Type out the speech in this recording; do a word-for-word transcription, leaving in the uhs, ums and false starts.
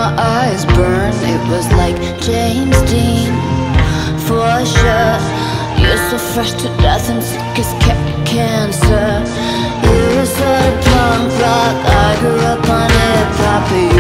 my eyes burn. It was like James Dean, for sure. You're so fresh to death and sick as ca- cancer. You were sort of punk rock, I grew up on hip hop.